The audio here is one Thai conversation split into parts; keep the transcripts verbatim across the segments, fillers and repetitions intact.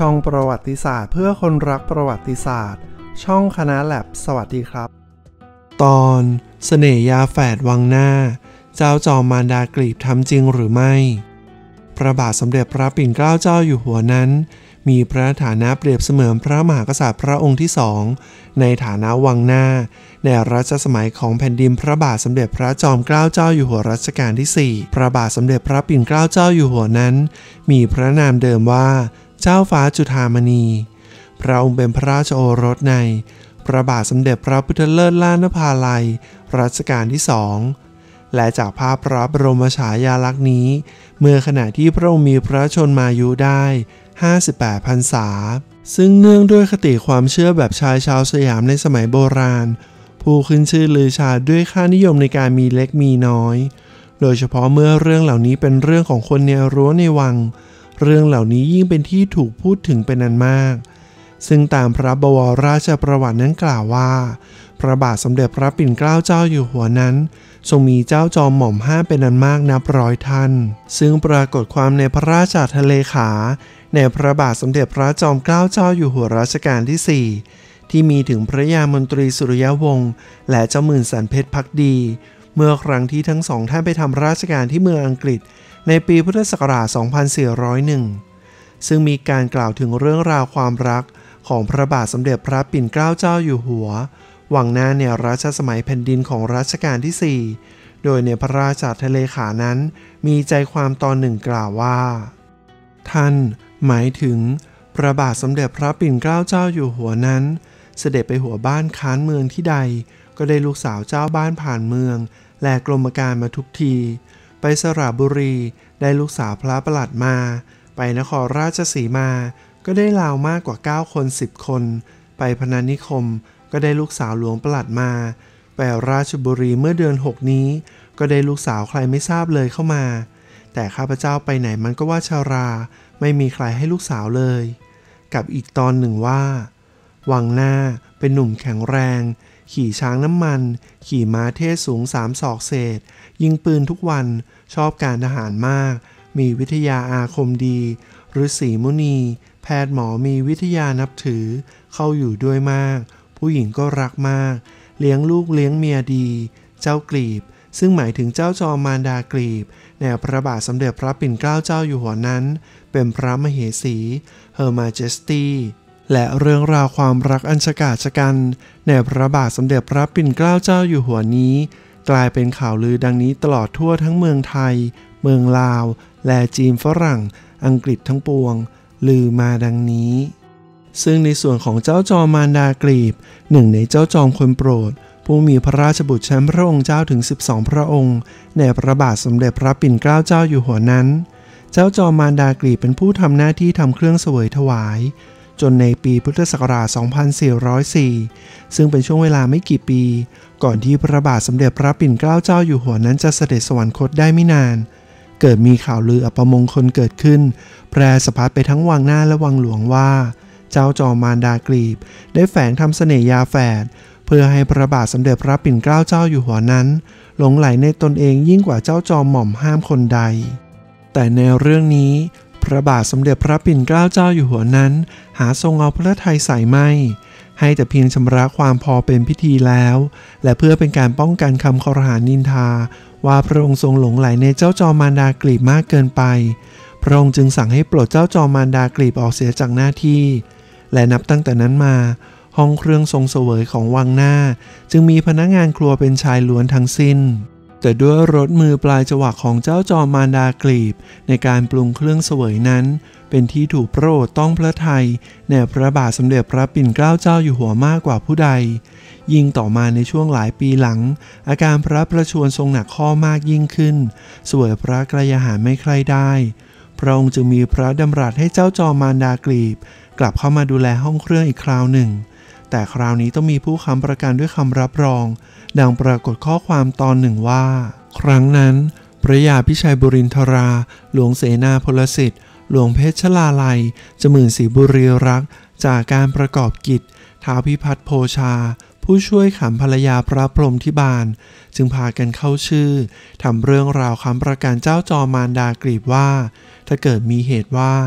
ช่องประวัติศาสตร์เพื่อคนรักประวัติศาสตร์ช่องคณะแลบสวัสดีครับตอนเสน่ห์ยาแฝดวังหน้าเจ้าจอมมารดากลีบทำจริงหรือไม่พระบาทสมเด็จพระปิ่นเกล้าเจ้าอยู่หัวนั้นมีพระฐานะเปรียบเสมือนพระมหากษัตริย์พระองค์ที่สองในฐานะวังหน้าในรัชสมัยของแผ่นดินพระบาทสมเด็จพระจอมเกล้าเจ้าอยู่หัวรัชกาลที่สี่พระบาทสมเด็จพระปิ่นเกล้าเจ้าอยู่หัวนั้นมีพระนามเดิมว่าเจ้าฟ้าจุฑามณีพระองค์เป็นพระราชโอรสในพระบาทสมเด็จพระพุทธเลิศล้านนภาลัยรัชกาลที่สองและจากภาพพระบรมฉายาลักษณ์นี้เมื่อขณะที่พระองค์มีพระชนมายุได้ห้าสิบแปดพรรษาซึ่งเนื่องด้วยคติความเชื่อแบบชายชาวสยามในสมัยโบราณผู้ขึ้นชื่อลือชาด้วยค่านิยมในการมีเล็กมีน้อยโดยเฉพาะเมื่อเรื่องเหล่านี้เป็นเรื่องของคนในรั้วในวังเรื่องเหล่านี้ยิ่งเป็นที่ถูกพูดถึงเป็นอันมากซึ่งตามพระบวรราชประวัตินั้นกล่าวว่าพระบาทสมเด็จพระปิ่นเกล้าเจ้าอยู่หัวนั้นทรงมีเจ้าจอมหม่อมห้าเป็นอันมากนับร้อยท่านซึ่งปรากฏความในพระราชทะเลขาในพระบาทสมเด็จพระจอมเกล้าเจ้าอยู่หัวรัชกาลที่สี่ที่มีถึงพระยามนตรีสุริยวงศ์และเจ้าหมื่นสันเพชรภักดีเมื่อครั้งที่ทั้งสองท่านไปทำราชการที่เมืองอังกฤษในปีพุทธศักราช สองพันสี่ร้อยเอ็ด ซึ่งมีการกล่าวถึงเรื่องราวความรักของพระบาทสมเด็จพระปิ่นเกล้าเจ้าอยู่หัววังหน้าในรัชสมัยแผ่นดินของรัชกาลที่สี่โดยในพระราชทะเลขานั้นมีใจความตอนหนึ่งกล่าวว่าท่านหมายถึงพระบาทสมเด็จพระปิ่นเกล้าเจ้าอยู่หัวนั้นเสด็จไปหัวบ้านค้านเมืองที่ใดก็ได้ลูกสาวเจ้าบ้านผ่านเมืองและกรมการมาทุกทีไปสระบุรีได้ลูกสาวพระประหลัดมาไปนครราชสีมาก็ได้ลาวมากกว่าเก้าคนสิบคนไปพนัสนิคมก็ได้ลูกสาวหลวงประหลัดมาไปราชบุรีเมื่อเดือนหกนี้ก็ได้ลูกสาวใครไม่ทราบเลยเข้ามาแต่ข้าพเจ้าไปไหนมันก็ว่าชาราไม่มีใครให้ลูกสาวเลยกับอีกตอนหนึ่งว่าวังหน้าเป็นหนุ่มแข็งแรงขี่ช้างน้ำมันขี่ม้าเทศสูงสามศอกเศษยิงปืนทุกวันชอบการทหารมากมีวิทยาอาคมดีฤาษีมุนีแพทย์หมอมีวิทยานับถือเข้าอยู่ด้วยมากผู้หญิงก็รักมากเลี้ยงลูกเลี้ยงเมียดีเจ้ากลีบซึ่งหมายถึงเจ้าจอมมารดากลีบในพระบาทสมเด็จพระปิ่นเกล้าเจ้าอยู่หัวนั้นเป็นพระมเหสี Her Majesty และเรื่องราวความรักอันฉกาจฉกันในพระบาทสมเด็จพระปิ่นเกล้าเจ้าอยู่หัวนี้กลายเป็นข่าวลือดังนี้ตลอดทั่วทั้งเมืองไทยเมืองลาวและจีนฝรั่งอังกฤษทั้งปวงลือมาดังนี้ซึ่งในส่วนของเจ้าจอมมารดากลีบหนึ่งในเจ้าจอมคนโปรดผู้มีพระราชบุตรแชมป์พระองค์เจ้าถึงสิบสองพระองค์ในพระบาทสมเด็จพระปิ่นเกล้าเจ้าอยู่หัวนั้นเจ้าจอมมารดากลีบเป็นผู้ทำหน้าที่ทำเครื่องเสวยถวายจนในปีพุทธศักราช สองพันสี่ร้อยสี่ ซึ่งเป็นช่วงเวลาไม่กี่ปีก่อนที่พระบาทสมเด็จพระปิ่นเกล้าเจ้าอยู่หัวนั้นจะเสด็จสวรรคตได้ไม่นานเกิดมีข่าวลืออัปมงคลเกิดขึ้นแพร่สะพัดไปทั้งวังหน้าและวังหลวงว่าเจ้าจอมมารดากลีบได้แฝงทำเสน่ห์ยาแฝดเพื่อให้พระบาทสมเด็จพระปิ่นเกล้าเจ้าอยู่หัวนั้นหลงไหลในตนเองยิ่งกว่าเจ้าจอมหม่อมห้ามคนใดแต่ในเรื่องนี้พระบาทสมเด็จพระปิ่นเกล้าเจ้าอยู่หัวนั้นหาทรงเอาพระทัยใส่ไม่ให้แต่เพียงชำระความพอเป็นพิธีแล้วและเพื่อเป็นการป้องกันคำคอรหานินทาว่าพระองค์ทรงหลงไหลในเจ้าจอมมารดากลีบมากเกินไปพระองค์จึงสั่งให้ปลดเจ้าจอมมารดากลีบออกเสียจากหน้าที่และนับตั้งแต่นั้นมาห้องเครื่องทรงเสวยของวังหน้าจึงมีพนักงานครัวเป็นชายล้วนทั้งสิ้นแต่ด้วยรสมือปลายจวักของเจ้าจอมมารดากลีบในการปรุงเครื่องเสวยนั้นเป็นที่ถูกโปรดต้องพระทัยในพระบาทสมเด็จพระปิ่นเกล้าเจ้าอยู่หัวมากกว่าผู้ใดยิ่งต่อมาในช่วงหลายปีหลังอาการพระประชวรทรงหนักข้อมากยิ่งขึ้นเสวยพระกระยาหารไม่ใคร่ได้พระองค์จึงมีพระดำรัสให้เจ้าจอมมารดากลีบกลับเข้ามาดูแลห้องเครื่องอีกคราวหนึ่งแต่คราวนี้ต้องมีผู้ค้ำประกันด้วยคำรับรองดังปรากฏข้อความตอนหนึ่งว่าครั้งนั้นพระยาพิชัยบุรินทราหลวงเสนาพลสิทธิ์หลวงเพชรชลาลัยจมื่นศรีบุรีรักษ์จากการประกอบกิจท้าวพิพัฒน์โพชาผู้ช่วยขันภรรยาพระพรหมที่บานจึงพากันเข้าชื่อทำเรื่องราวค้ำประกันเจ้าจอมมารดากลีบว่าถ้าเกิดมีเหตุว่า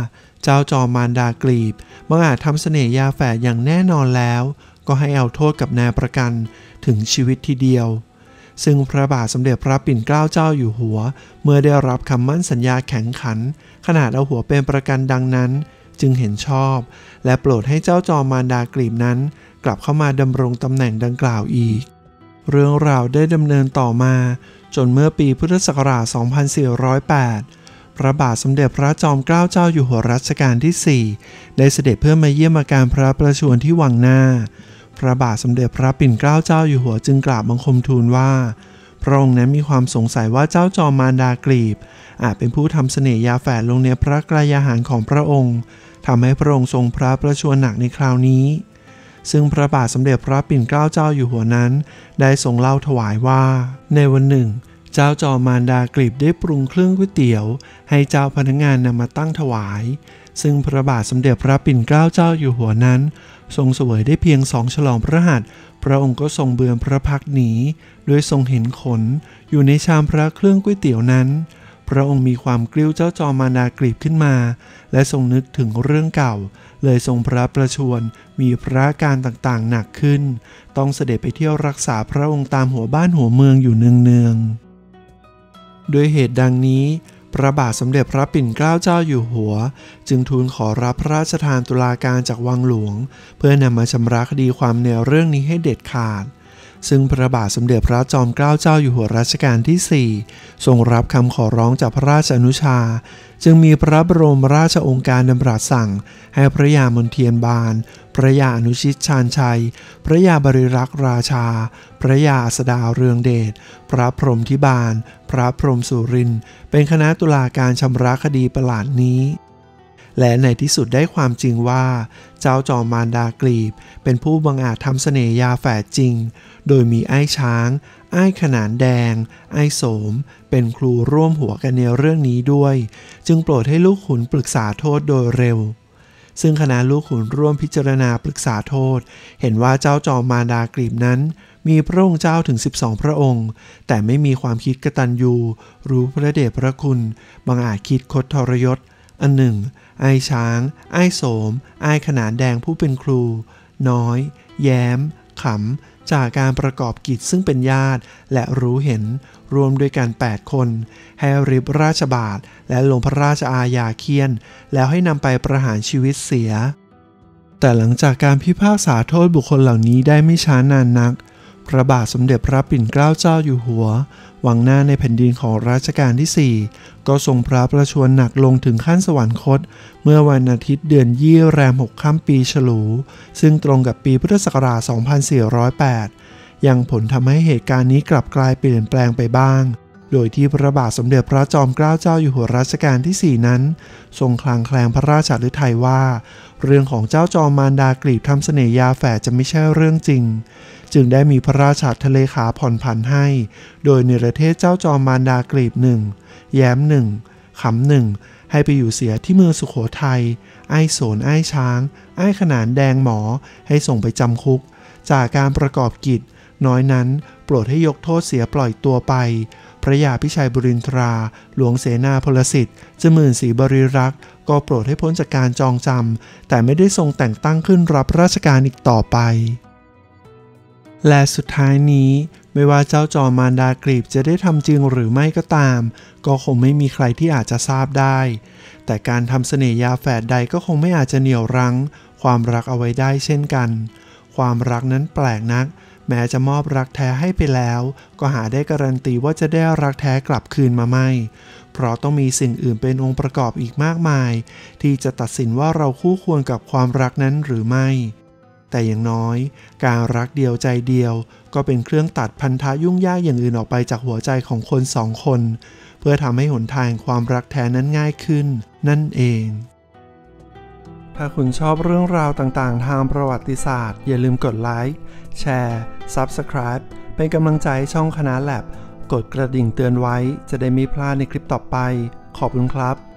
เจ้าจอมมารดากลีบบังอาจทำเสน่ห์ยาแฝดอย่างแน่นอนแล้วก็ให้เอาโทษกับนายประกันถึงชีวิตทีเดียวซึ่งพระบาทสมเด็จพระปิ่นเกล้าเจ้าอยู่หัวเมื่อได้รับคำมั่นสัญญาแข็งขันขนาดเอาหัวเป็นประกันดังนั้นจึงเห็นชอบและโปรดให้เจ้าจอมมารดากลีบนั้นกลับเข้ามาดำรงตำแหน่งดังกล่าวอีกเรื่องราวได้ดำเนินต่อมาจนเมื่อปีพุทธศักราช สองพันสี่ร้อยแปด พระบาทสมเด็จพระจอมเกล้าเจ้าอยู่หัวรัชกาลที่ สี่ ได้เสด็จเพื่อมาเยี่ยมอาการพระประชวรที่วังหน้าพระบาทสมเด็จพระปิ่นเกล้าเจ้าอยู่หัวจึงกราบบังคมทูลว่าพระองค์นั้นมีความสงสัยว่าเจ้าจอมมารดากลีบอาจเป็นผู้ทำเสน่ห์ยาแฝดลงในพระกรายาหารของพระองค์ทำให้พระองค์ทรงพระประชวรหนักในคราวนี้ซึ่งพระบาทสมเด็จพระปิ่นเกล้าเจ้าอยู่หัวนั้นได้ทรงเล่าถวายว่าในวันหนึ่งเจ้าจอมมารดากลีบได้ปรุงเครื่องก๋วยเตี๋ยวให้เจ้าพนักงานนำมาตั้งถวายซึ่งพระบาทสมเด็จพระปิ่นเกล้าเจ้าอยู่หัวนั้นทรงเสวยได้เพียงสองฉลองพระหัตถ์พระองค์ก็ทรงเบือนพระพักหนีโดยทรงเห็นขนอยู่ในชามพระเครื่องก๋วยเตี๋ยวนั้นพระองค์มีความกลิ้วเจ้าจอมมารดากลีบขึ้นมาและทรงนึกถึงเรื่องเก่าเลยทรงพระประชวรมีพระการต่างๆหนักขึ้นต้องเสด็จไปเที่ยวรักษาพระองค์ตามหัวบ้านหัวเมืองอยู่เนืองๆด้วยเหตุดังนี้พระบาทสมเด็จพระปิ่นเกล้าเจ้าอยู่หัวจึงทูลขอรับพระราชทานตุลาการจากวังหลวงเพื่อนำมาชำระคดีความในเรื่องนี้ให้เด็ดขาดซึ่งพระบาทสมเด็จพระจอมเกล้าเจ้าอยู่หัวรัชกาลที่ สี่ ทรงรับคำขอร้องจากพระราชอนุชาจึงมีพระบรมราชโองการดำรัสสั่งให้พระยามนเทียนบานพระยาอนุชิตชาญชัยพระยาบริรักษ์ราชาพระยาอัสดาเรืองเดชพระพรหมธิบาลพระพรหมสุรินทร์เป็นคณะตุลาการชำระคดีประหลาดนี้และในที่สุดได้ความจริงว่าเจ้าจอมมารดากลีบเป็นผู้บังอาจทำเสน่ห์ยาแฝดจริงโดยมีไอ้ช้างไอ้ขนานแดงไอ้โสมเป็นครูร่วมหัวกันในเรื่องนี้ด้วยจึงโปรดให้ลูกขุนปรึกษาโทษโดยเร็วซึ่งคณะลูกขุนร่วมพิจารณาปรึกษาโทษเห็นว่าเจ้าจอมมารดากลีบนั้นมีพระองค์เจ้าถึงสิบสองพระองค์แต่ไม่มีความคิดกตัญญูรู้พระเดชพระคุณบังอาจคิดคดทรยศอันหนึ่งไอ้ช้างไอ้โสมไอ้ขนานแดงผู้เป็นครูน้อยแย้มขำจากการประกอบกิจซึ่งเป็นญาติและรู้เห็นรวมด้วยกันแปดคนให้ริบราชบาทและลงพระราชอาญาเคี่ยนแล้วให้นำไปประหารชีวิตเสียแต่หลังจากการพิพากษาโทษบุคคลเหล่านี้ได้ไม่ช้านานนักพระบาทสมเด็จพระปิ่นเกล้าเจ้าอยู่หัววังหน้าในแผ่นดินของรัชกาลที่ สี่ก็ทรงพระประชวรหนักลงถึงขั้นสวรรคตเมื่อวันอาทิตย์เดือนยี่แรมหกค่ำปีฉลูซึ่งตรงกับปีพุทธศักราช สองพันสี่ร้อยแปด ยังผลทำให้เหตุการณ์นี้กลับกลายเปลี่ยนแปลงไปบ้างโดยที่พระบาทสมเด็จพระจอมเกล้าเจ้าอยู่หัวรัชกาลที่ สี่นั้นทรงคลางแคลงพระราชฤทัยว่าเรื่องของเจ้าจอมมารดากลีบทำเสน่ห์ยาแฝดจะไม่ใช่เรื่องจริงจึงได้มีพระราชทะเลขาผ่อนผันให้โดยเนรเทศเจ้าจอมมารดากลีบหนึ่งแย้มหนึ่งขำหนึ่งให้ไปอยู่เสียที่เมืองสุโขทัยไอ้โสนไอ้ช้างไอ้ขนานแดงหมอให้ส่งไปจำคุกจากการประกอบกิจน้อยนั้นโปรดให้ยกโทษเสียปล่อยตัวไปพระยาพิชัยบุรินทราหลวงเสนาพลสิทธิ์เจ้าหมื่นศรีบริรักษ์ก็โปรดให้พ้นจากการจองจำแต่ไม่ได้ทรงแต่งตั้งขึ้นรับราชการอีกต่อไปและสุดท้ายนี้ไม่ว่าเจ้าจอมมารดากลีบจะได้ทำจริงหรือไม่ก็ตามก็คงไม่มีใครที่อาจจะทราบได้แต่การทำเสน่ห์ยาแฝดใดก็คงไม่อาจจะเหนี่ยวรั้งความรักเอาไว้ได้เช่นกันความรักนั้นแปลกนักแม้จะมอบรักแท้ให้ไปแล้วก็หาได้การันตีว่าจะได้รักแท้กลับคืนมาไม่เพราะต้องมีสิ่งอื่นเป็นองค์ประกอบอีกมากมายที่จะตัดสินว่าเราคู่ควรกับความรักนั้นหรือไม่แต่อย่างน้อยการรักเดียวใจเดียวก็เป็นเครื่องตัดพันธะยุ่งยากอย่างอื่นออกไปจากหัวใจของคนสองคนเพื่อทำให้หนทางความรักแท้นั้นง่ายขึ้นนั่นเองถ้าคุณชอบเรื่องราวต่างๆทางประวัติศาสตร์อย่าลืมกดไลค์แชร์ ซับสไครบ์ เป็นกำลังใจให้ช่องคณะแลบกดกระดิ่งเตือนไว้จะได้ไม่พลาดในคลิปต่อไปขอบคุณครับ